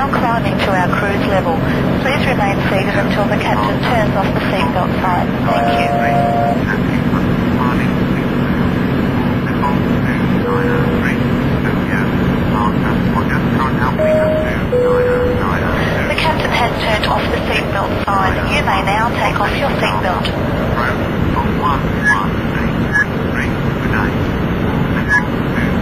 now climbing to our cruise level. Please remain seated until the captain turns off the seatbelt sign. Thank you. The captain has turned off the seatbelt sign. You may now take off your seatbelt.